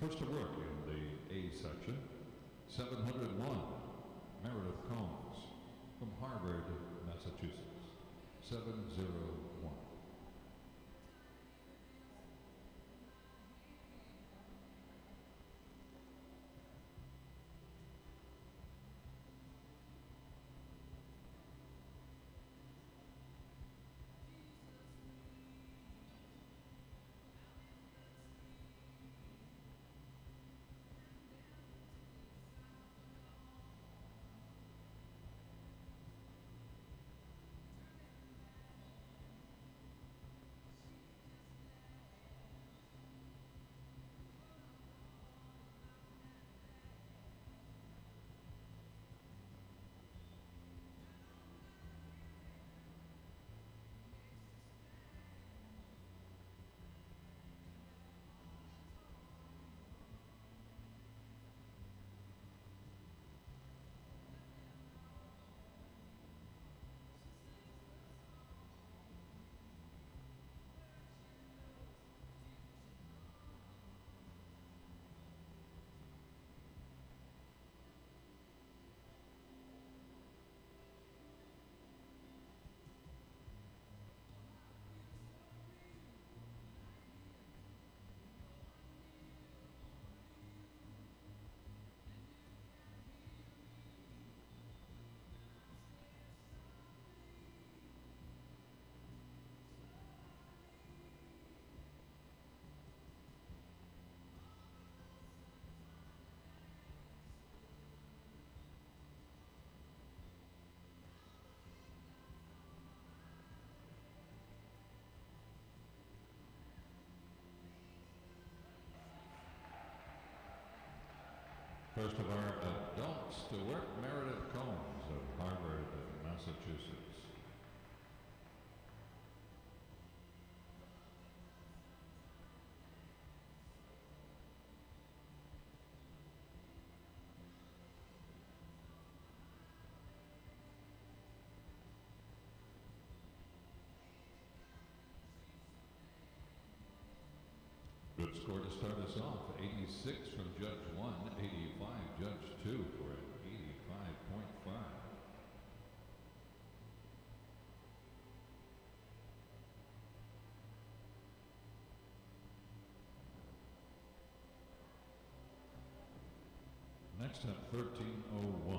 First to work in the A section, 701, Meredith Combs from Harvard, Massachusetts. 701. First of our adults to work, Meredith Combs of Harvard, Massachusetts. Good score to start us off. 86 from Judge 1, 85 Judge 2 for an 85.5. Next up, 1301.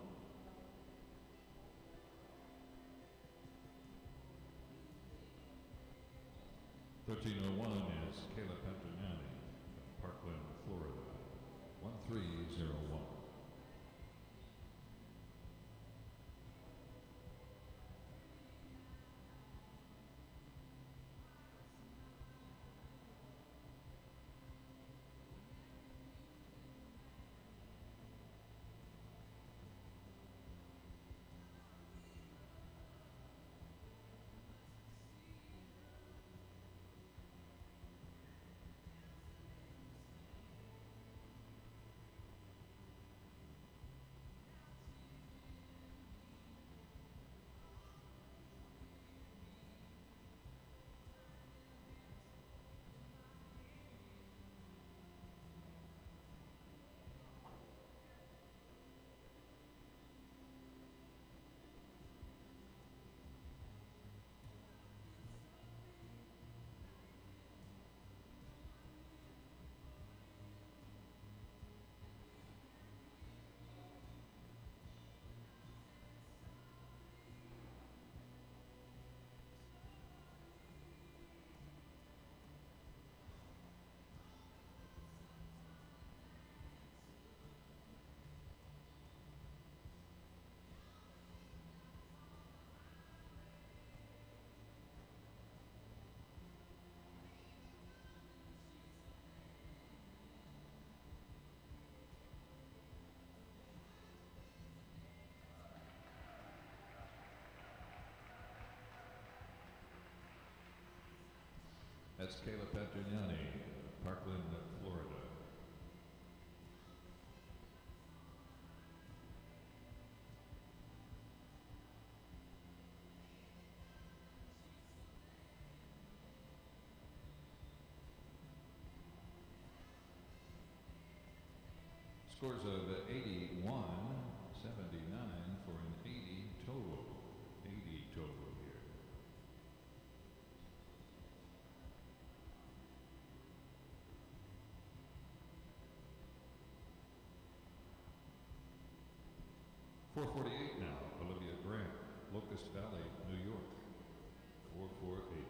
1301 is Kayla Pantagnani from Parkland, Florida. 1301. That's Kayla Pantagnani, Parkland, Florida. Scores of 81, 79 for an 80 total. 80 total here. .448 now, Olivia Grant, Locust Valley, New York. 448.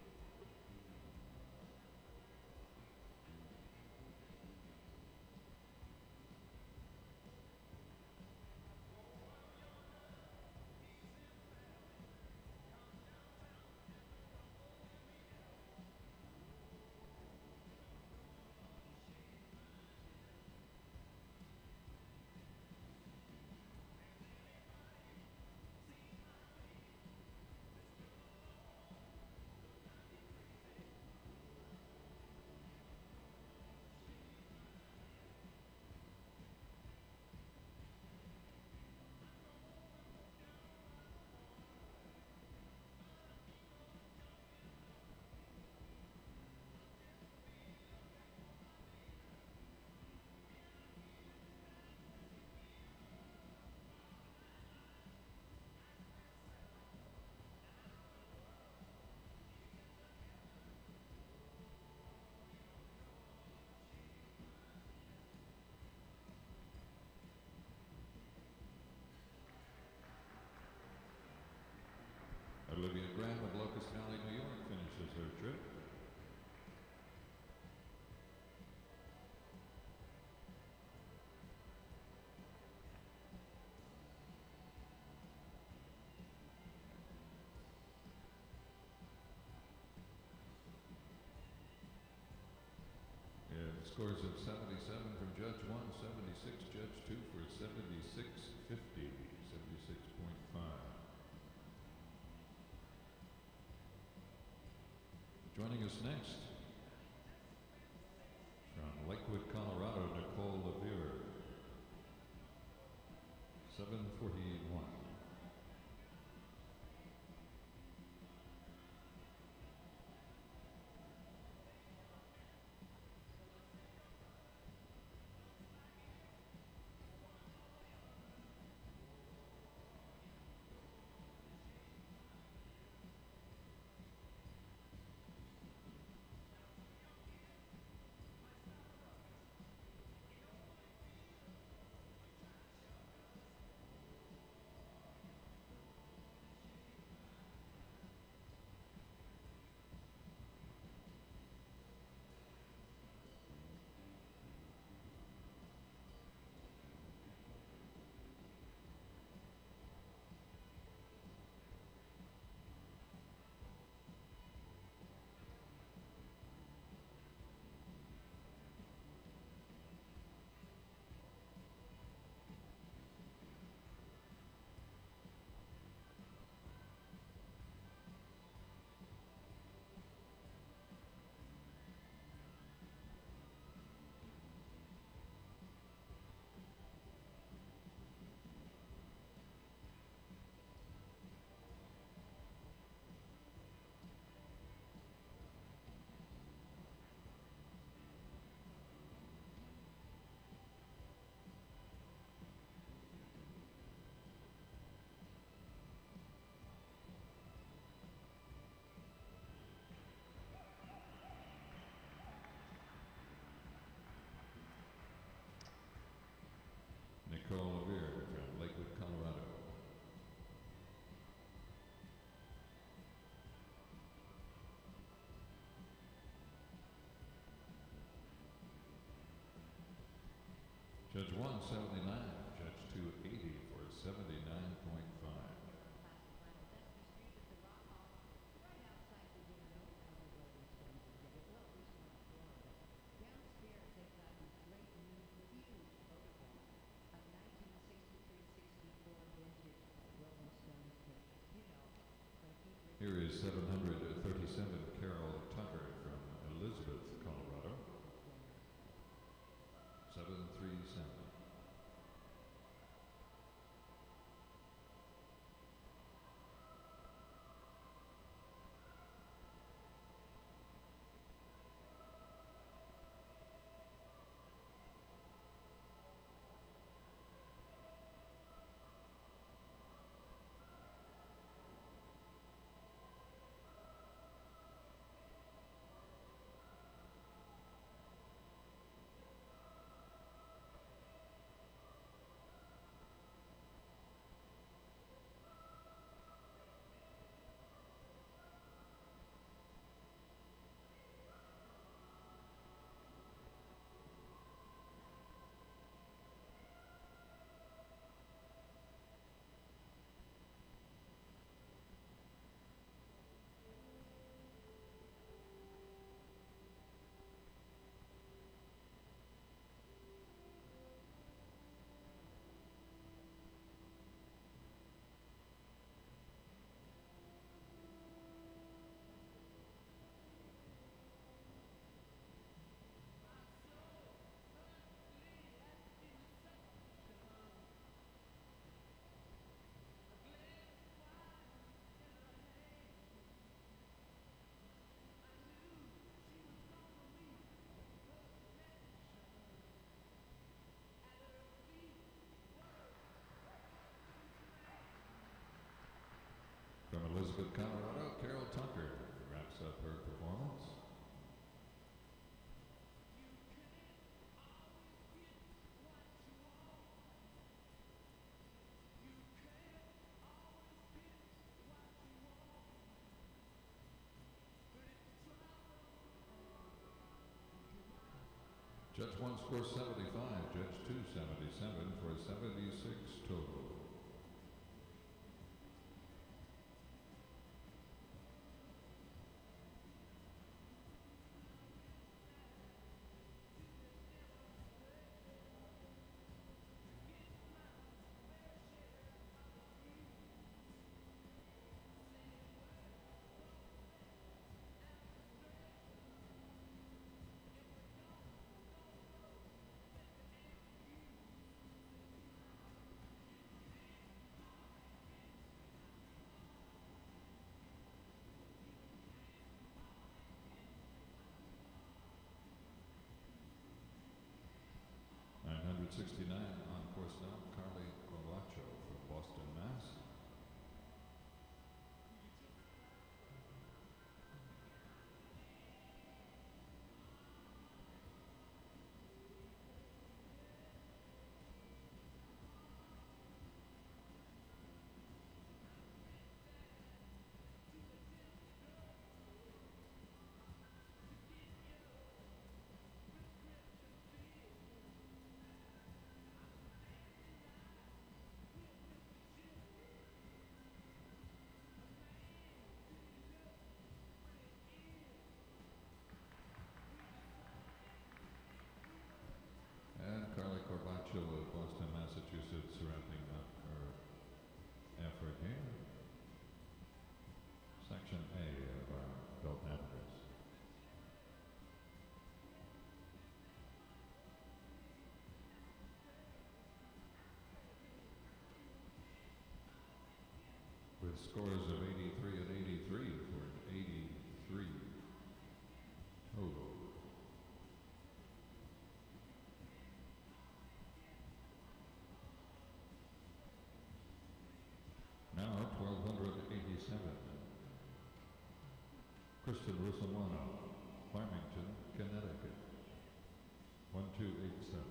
Olivia Graham of Locust Valley, New York finishes her trip. And scores of 77 from Judge 1, 76 Judge 2 for 76.50, 76.5. Joining us next, from Lakewood, Colorado, Nicole Levere, 741. Nicole Levere from Lakewood, Colorado. Judge 1, 79, Judge 2, 80 for 79.5. Here is 737 Carol Tucker from Elizabeth, Colorado. 737. Judge 1 scores 75, Judge 2 77 for a 76 total. .69 on course now, Carly Corbacho from Boston, Mass. Carly Corbacho of Boston, Massachusetts, wrapping up her effort here. Section A of our belt average. With scores of 83 and 83 for an 83 total. Now 1287. Kristen Russolano, Farmington, Connecticut. 1287.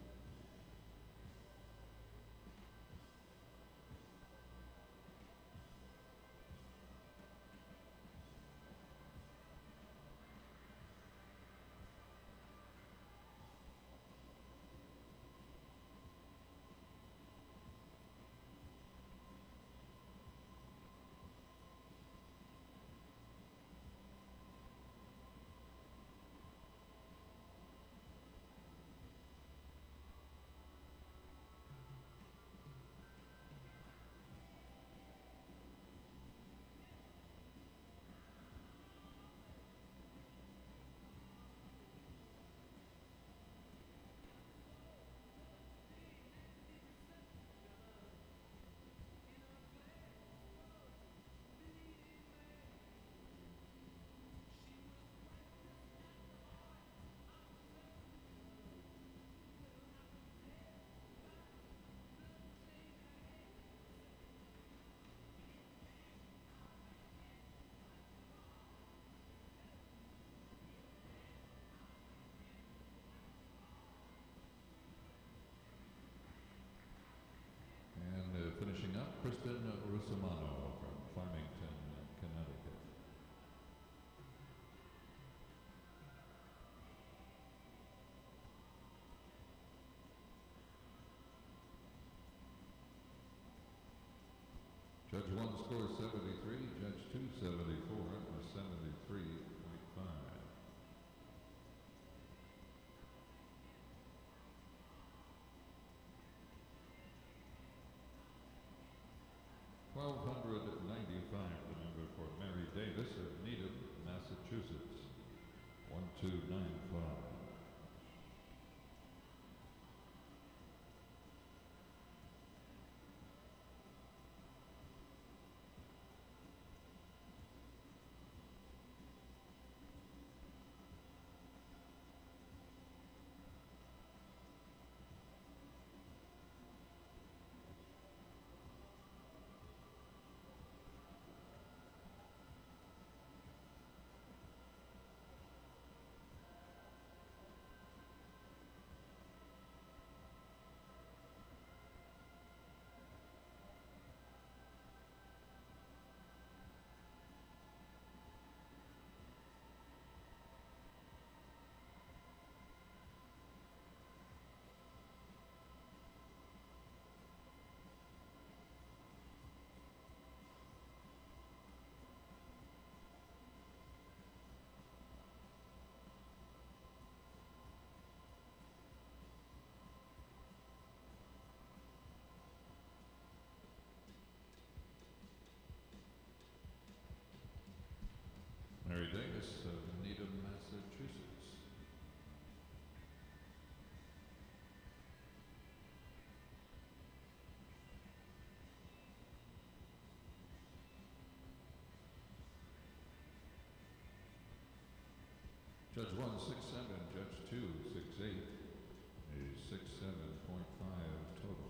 Finishing up, Kristen Russolano from Farmington, Connecticut. Judge 1 scores 73, Judge 2 74 for 73.5. $1,295, the number for Mary Davis of Needham, Massachusetts. 1295. Judge 1, 6-7, Judge 2, 6-8, a 6-7.5 total.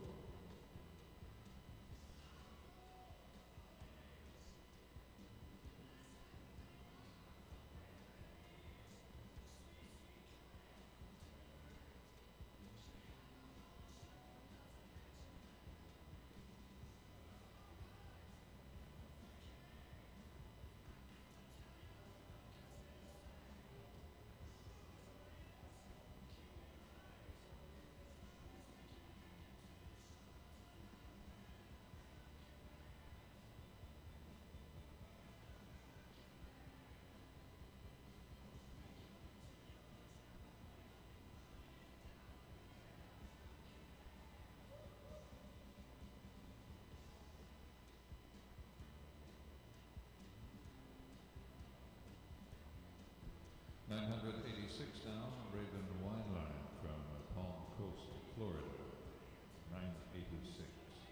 $986 now, Raven Wineline from Palm Coast, Florida. $986.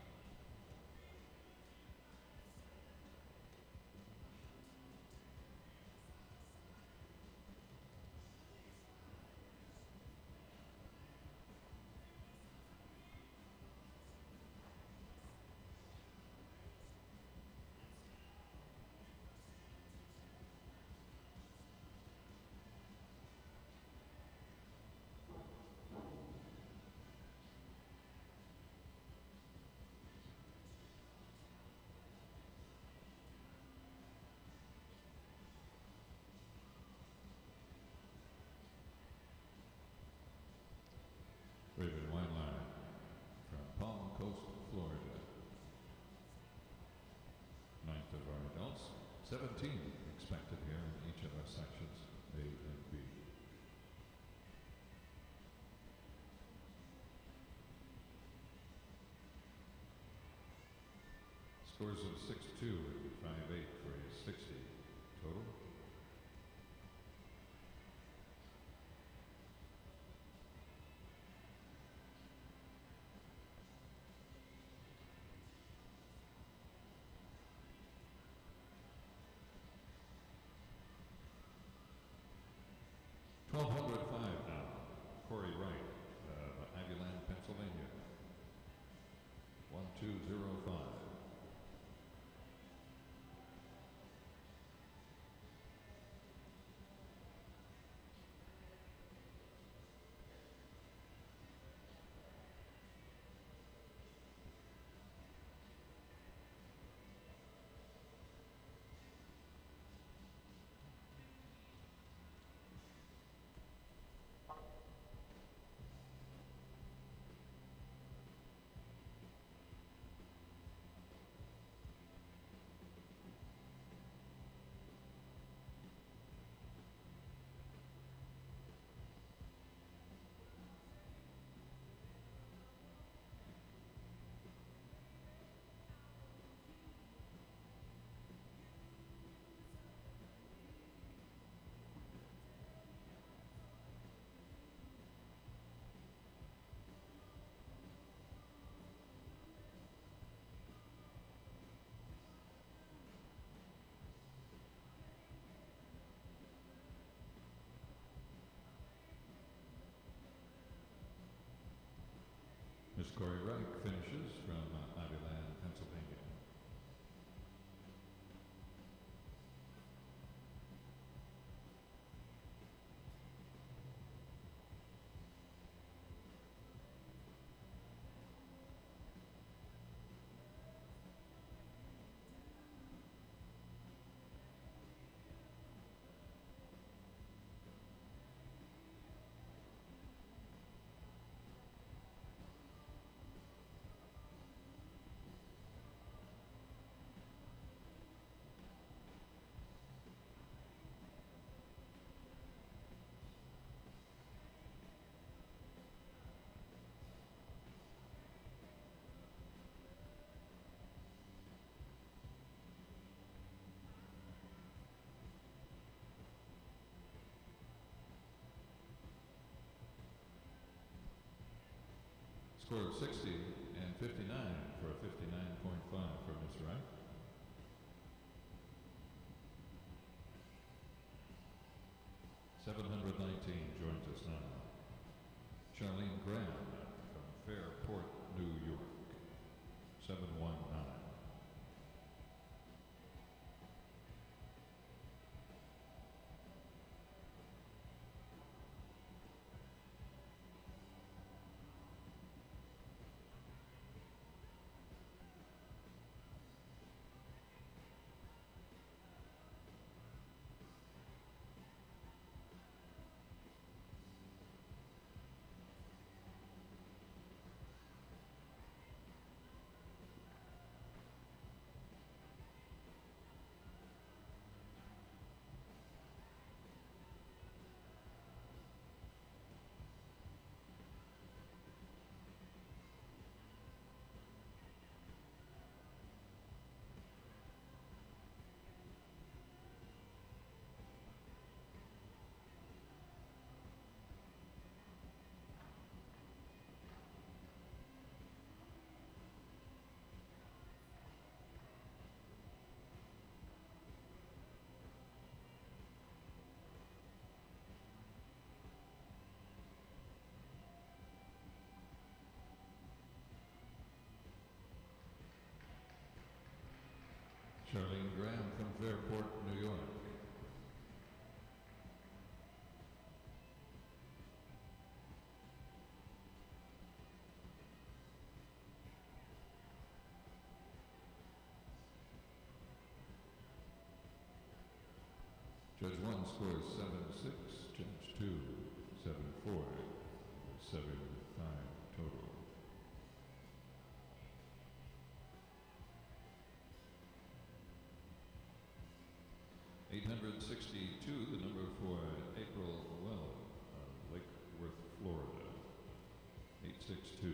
Raven Wineline from Palm Coast, Florida. 9th of our adults. 17 expected here in each of our sections, A and B. Scores of 6-2 and 5-8 for a 60 total. $1,205 now. Corey Wright of Aggieland, Pennsylvania. 1205. Miss Corey Wright finishes from Aggieland, Pennsylvania. Score of 60 and 59 for a 59.5 for Miss Wright. 719 joins us now. Charlene Graham from Fairport, New York. 719. Charlene Graham from Fairport, New York. Judge 1 scores 7-6, Judge 2 7-4, 7-5 total. $862, the number for April Llewellyn of Lake Worth, Florida. 862.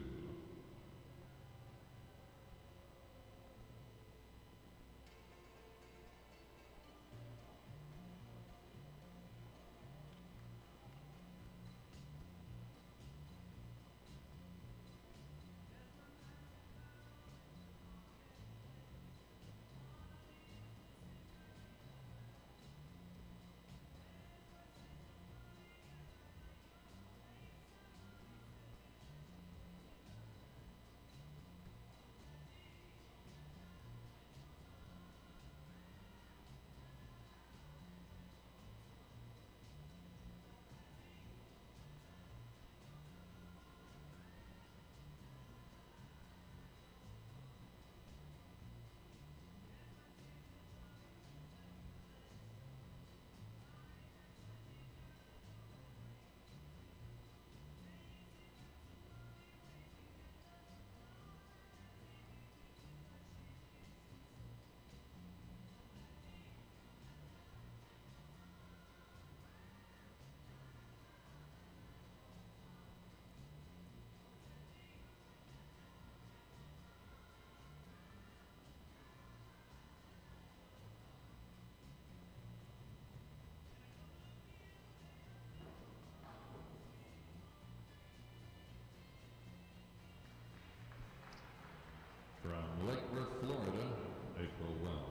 From Lake Worth, Florida, April Well.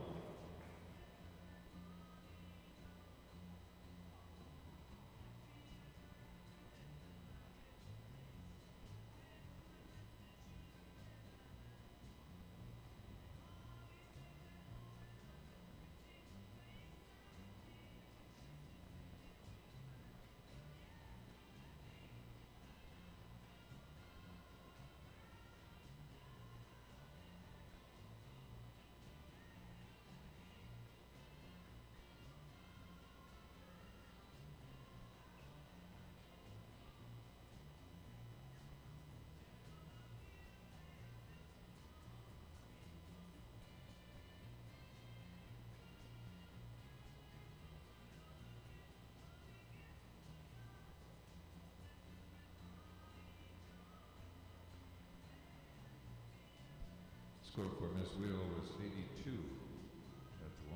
Score for Miss Wheel was 82. Judge 1,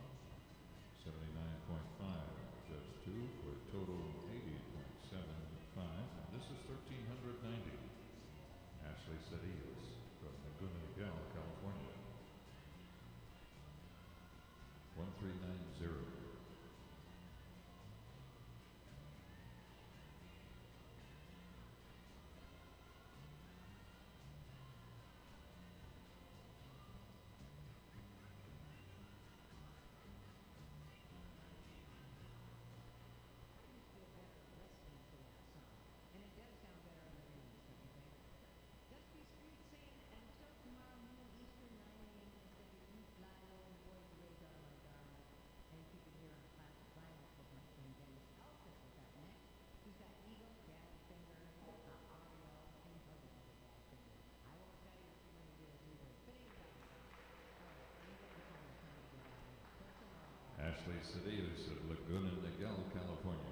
79.5. Judge 2 for a total 80.75. And this is 1390. Ashley Cedillas from Laguna Niguel, California. 1390. Ashley Cedillos of Laguna Niguel, California.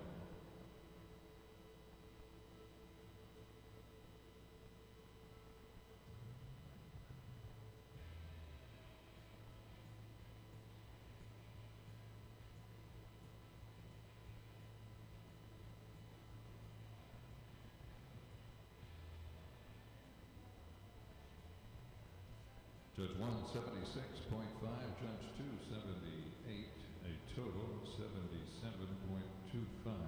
Judge 176.5, Judge 278, a total of 77.25.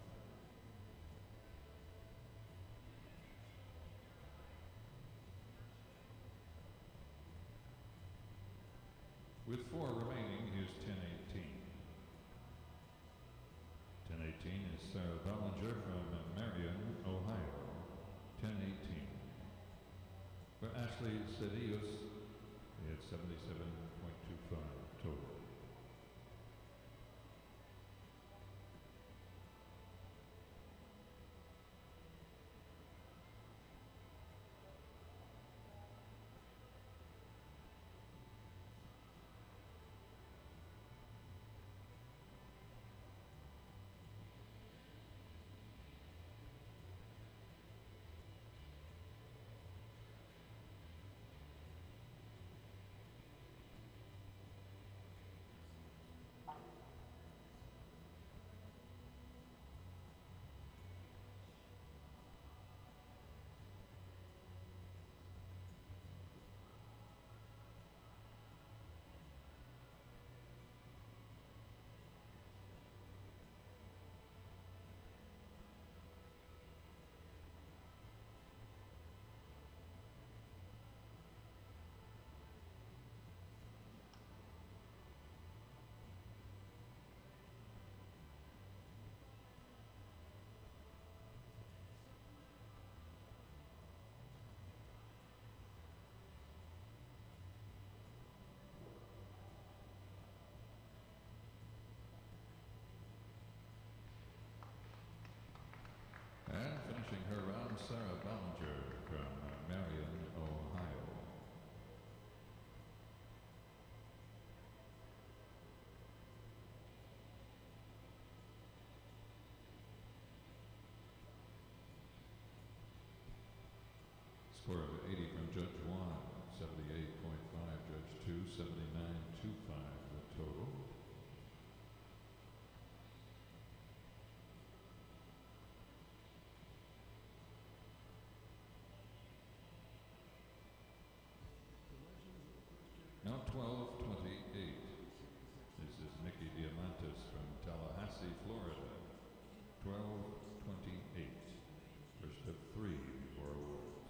With 4 remaining, here's 10-18. 10-18 is Sarah Ballinger from Marion, Ohio. 10-18. For Ashley Cedillos, we had 77.25 total. And finishing her round, Sarah Ballinger from Marion, Ohio. Score of 80 from Judge 1, 78.5, Judge 2, 79.25 the total. Now 12-28. This is Nikki Diamantis from Tallahassee, Florida. 12-28. First of 3 for awards.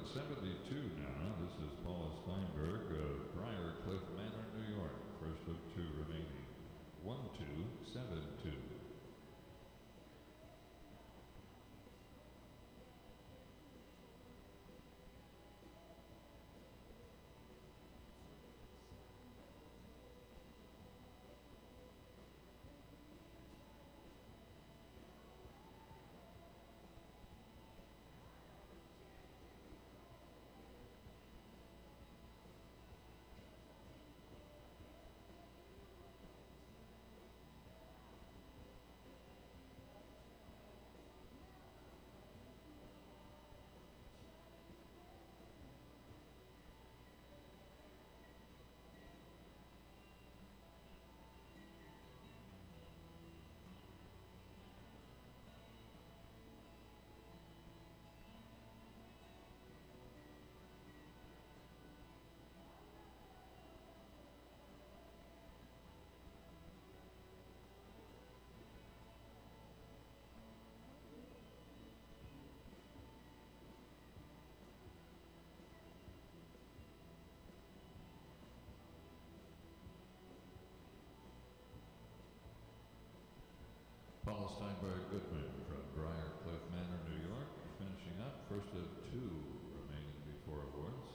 72 now. This is Paula Steinberg of Briarcliff Manor, New York. First of two remaining. 1272. Paula Steinberg Goodwin from Briarcliff Manor, New York, finishing up first of two remaining before awards.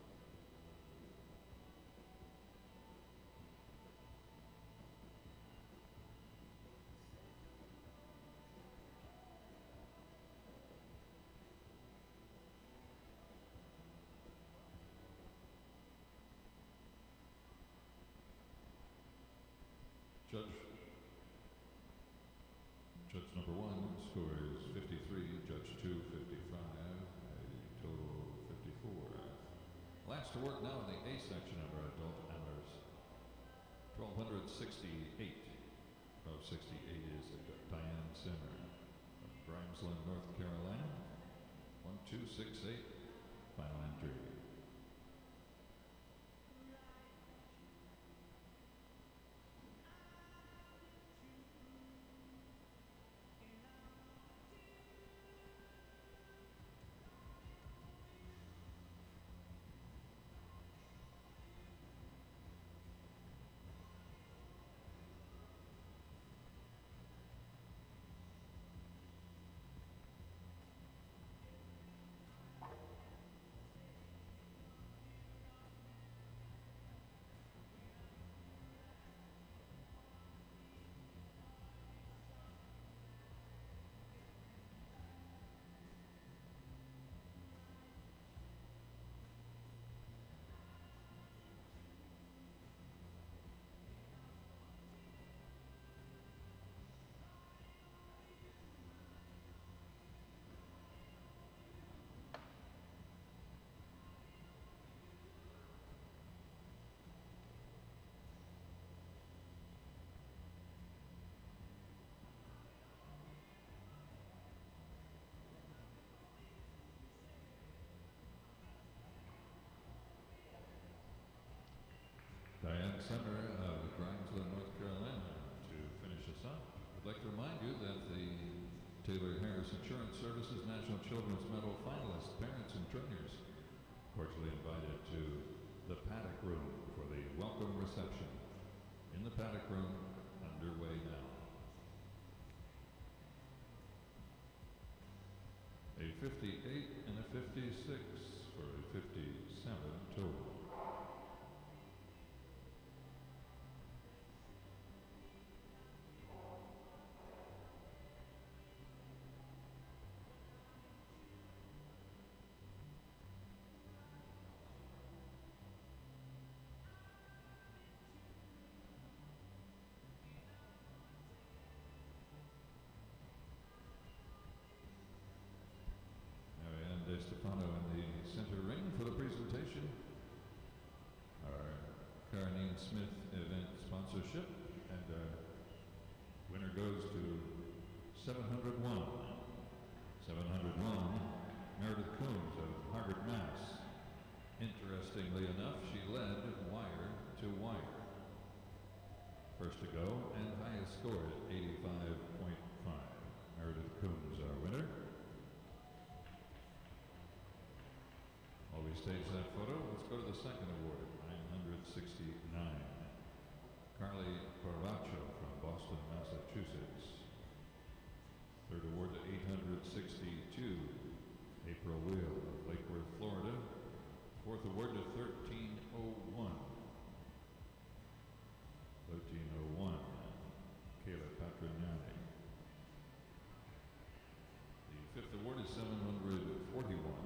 Judge number one scores 53, Judge 2 55, a total 54. Last award now in the A section of our adult honors. 1268. 1268 is Diane Simmer of Grimesland, North Carolina. 1268, final entry. Diane Simmer of Grimesland, North Carolina, to finish us up. I'd like to remind you that the Taylor Harris Insurance Services National Children's Medal finalists, parents, and trainers cordially invited to the Paddock Room for the welcome reception. In the Paddock Room, underway now. A 58 and a 56 for a 57 total. Stefano in the center ring for the presentation. Our Karanine Smith event sponsorship, and our winner goes to 701. 701, Meredith Coombs of Harvard, Mass. Interestingly enough, she led wire to wire. First to go and highest score at 85.5. Meredith Coombs, our winner. saves that photo. Let's go to the second award at 969. Carly Corvaccio from Boston, Massachusetts. Third award to 862. April Wheel of Lake Worth, Florida. Fourth award to 1301. 1301. Kayla Patrignani. The fifth award is 741.